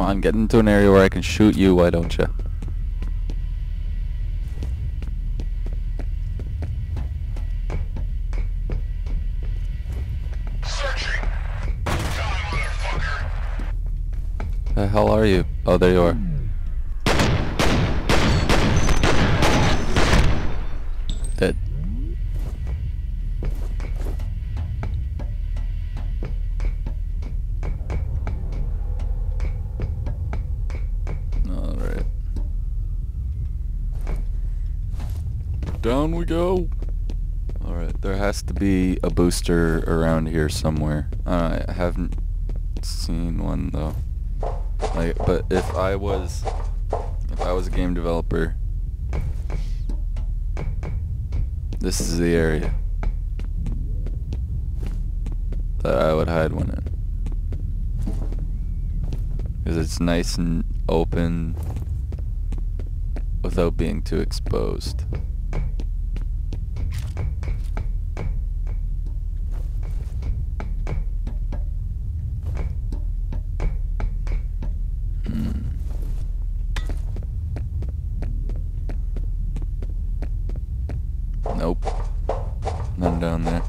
on, get into an area where I can shoot you, why don't you? Searching. Die, motherfucker. The hell are you? Oh, there you are. Dead. Alright. Down we go. Alright, there has to be a booster around here somewhere. I haven't seen one though. Like, but if I was a game developer, this is the area that I would hide one in. Because it's nice and open without being too exposed. Nope. None down there.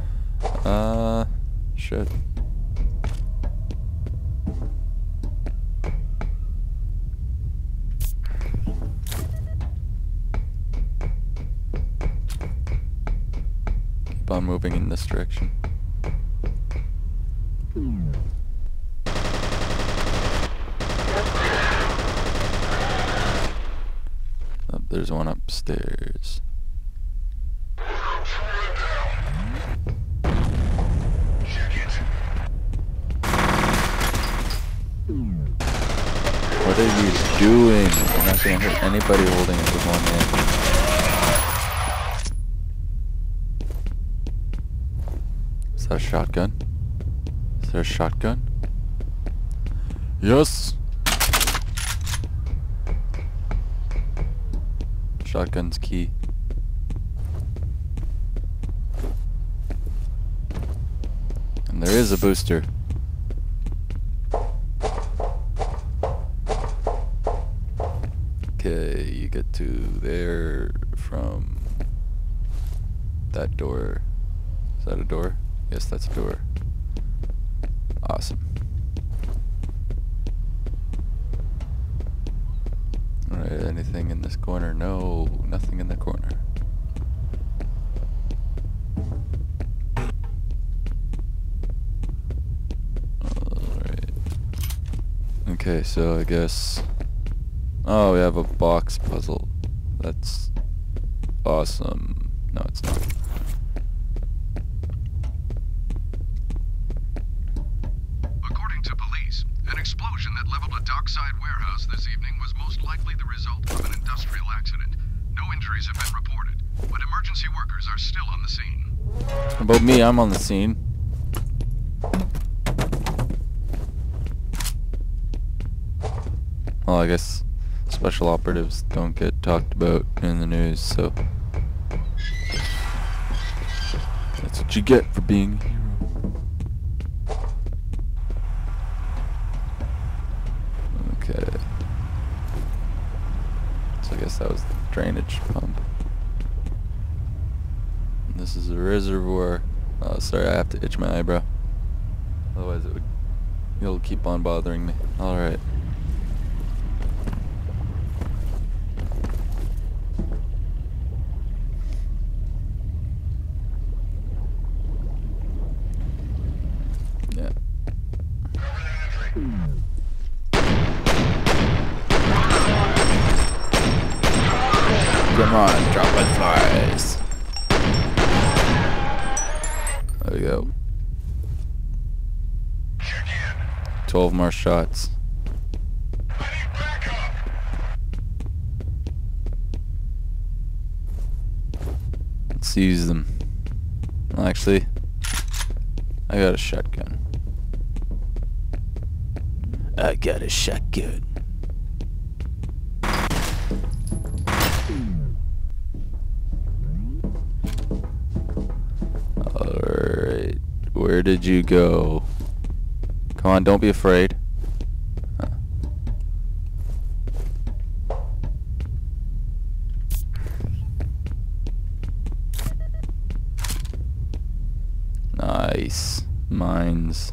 Shit. Keep on moving in this direction. Oh, there's one upstairs. What are you doing? You're not gonna hurt anybody holding it with one hand. Is that a shotgun? Is there a shotgun? Yes! Shotgun's key. And there is a booster. Okay, you get to there from that door. Is that a door? Yes, that's a door. Awesome. Alright, anything in this corner? No, nothing in the corner. Alright. Okay, so I guess... Oh, we have a box puzzle. That's awesome. No, it's not. According to police, an explosion that leveled a dockside warehouse this evening was most likely the result of an industrial accident. No injuries have been reported, but emergency workers are still on the scene. How about me? I'm on the scene. Well, I guess special operatives don't get talked about in the news, so that's what you get for being a hero. Okay. So I guess that was the drainage pump. And this is a reservoir. Oh, sorry, I have to itch my eyebrow. Otherwise it'll keep on bothering me. Alright. Come on, drop like flies. There we go. 12 more shots. Let's use them. Well, actually, I got a shotgun. I got a shotgun. Alright, where did you go? Come on, don't be afraid. Nice. Mines.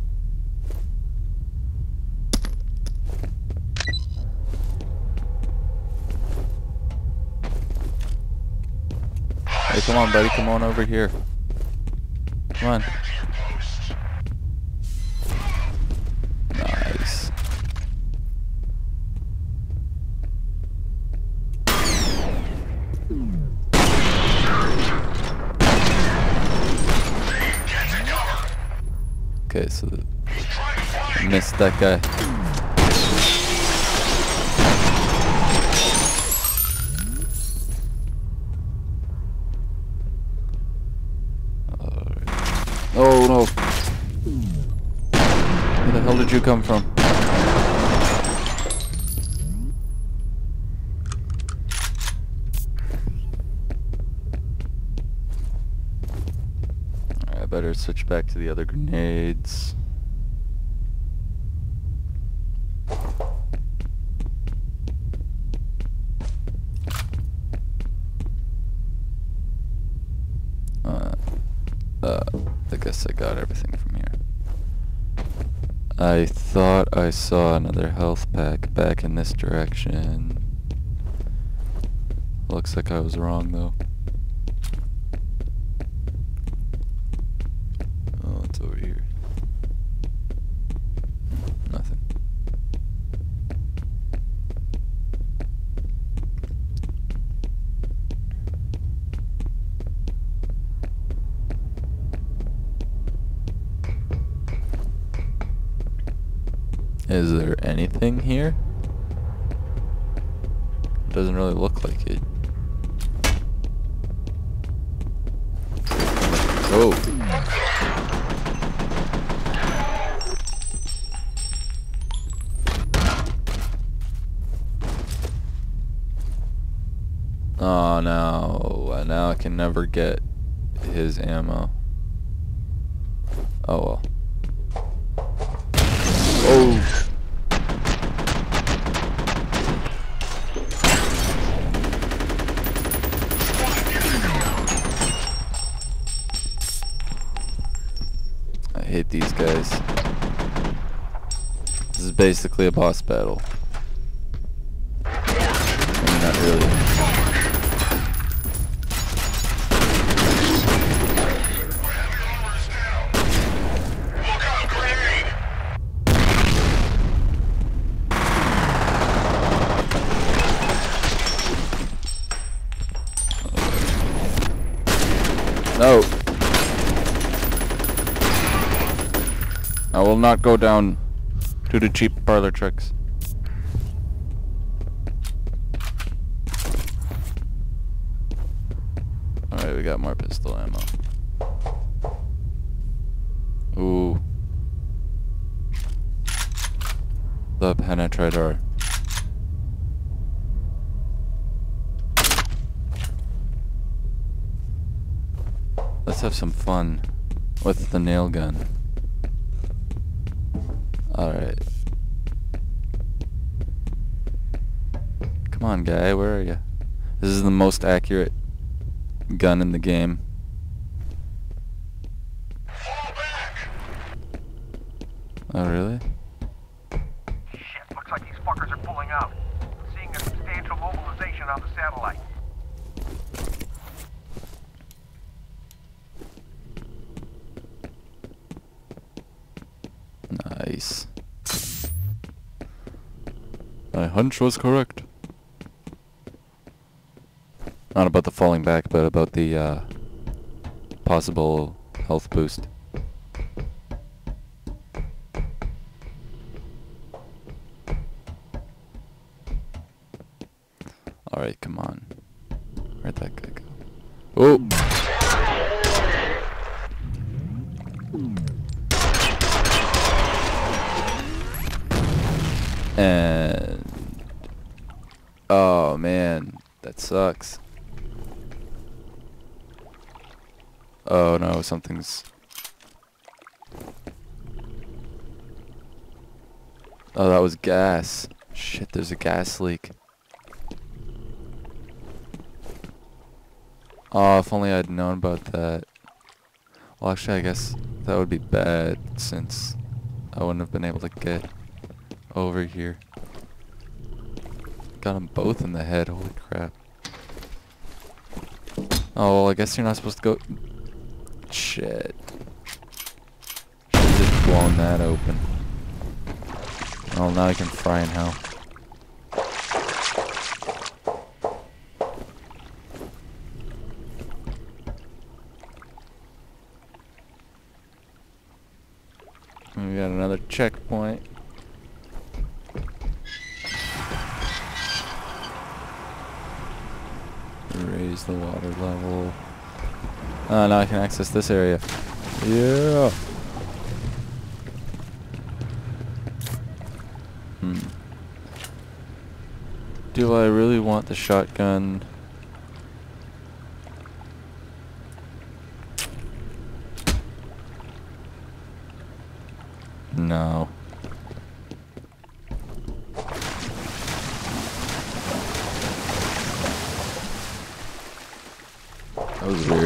Hey, come on, buddy. Come on over here. Come on. Nice. Okay, so missed that guy. Oh no! Where the hell did you come from? Alright, I better switch back to the other grenades. I guess I got everything from here. I thought I saw another health pack back in this direction. Looks like I was wrong though. Oh, it's over here. Nothing. Is there anything here? Doesn't really look like it. Oh. Oh no. Now I can never get his ammo. Oh well. Oh. I hate these guys. This is basically a boss battle. I mean, not really. No. I will not go down to the cheap parlor tricks. Alright, we got more pistol ammo. Ooh. The penetrator. Let's have some fun with the nail gun. Alright. Come on, guy, where are you? This is the most accurate gun in the game. Fall back! Oh, really? Shit, looks like these fuckers are pulling out. Seeing a substantial mobilization on the satellite. Nice. My hunch was correct. Not about the falling back, but about the possible health boost. Alright, come on. Where'd that guy go? Oh! And oh man, that sucks. Oh no, something's... Oh, that was gas. Shit, there's a gas leak. Oh, if only I'd known about that. Well, actually, I guess That would be bad since I wouldn't have been able to get over here. Got them both in the head, holy crap. Oh, well, I guess you're not supposed to go... Shit. Should've just blown that open. Oh, now I can fry in hell. We got another checkpoint. Raise the water level. Oh, now I can access this area. Yeah. Do I really want the shotgun? No. That was weird.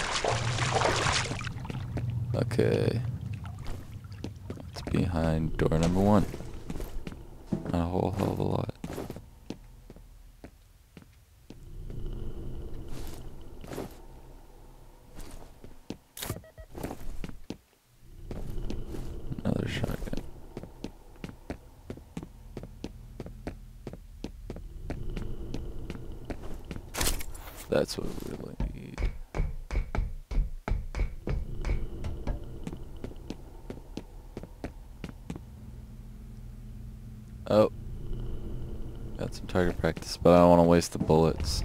Okay. It's behind door number 1. Not a whole hell of a lot. Another shotgun. That's what we really need. Oh. Got some target practice, but I don't want to waste the bullets.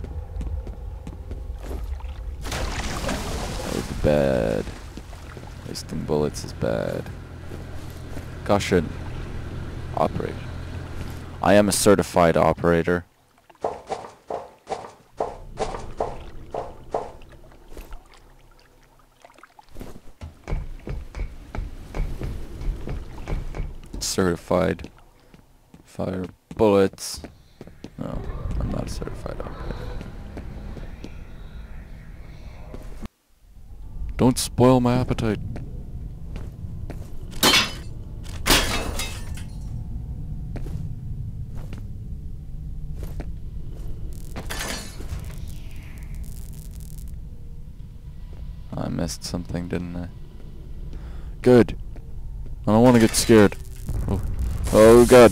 That would be bad. Wasting bullets is bad. Caution. Operator. I am a certified operator. Certified. Fire bullets. No, I'm not a certified operator. Don't spoil my appetite. I missed something, didn't I? Good. I don't want to get scared. Oh, oh God.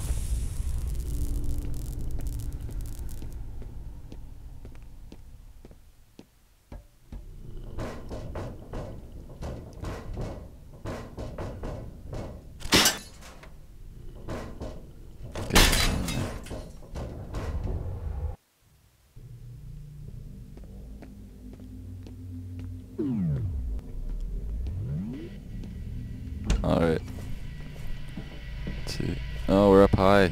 Alright. Oh, we're up high.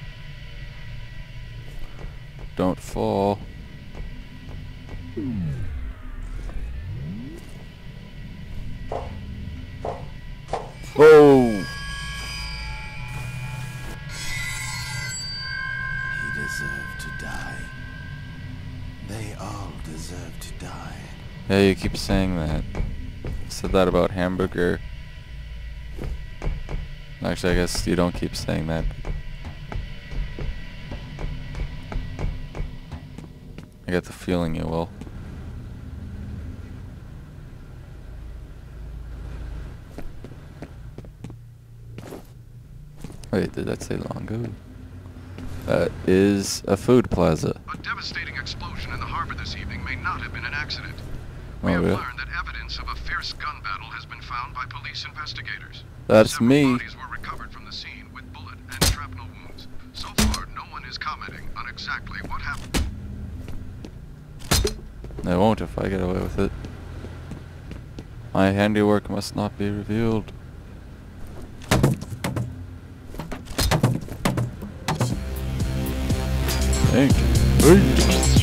Don't fall. Oh! He deserved to die. They all deserve to die. Yeah, you keep saying that. Said that about hamburger. Actually, I guess you don't keep saying that. I get the feeling you will. Wait, did that say Longo? That is a food plaza. A devastating explosion in the harbor this evening may not have been an accident. We Oh, have really? learned that evidence of a fierce gun battle has been found by police investigators. That's Several me. bodies were recovered from the scene with bullet and shrapnel wounds. So far, no one is commenting on exactly what happened. They won't if I get away with it. My handiwork must not be revealed. Thank you.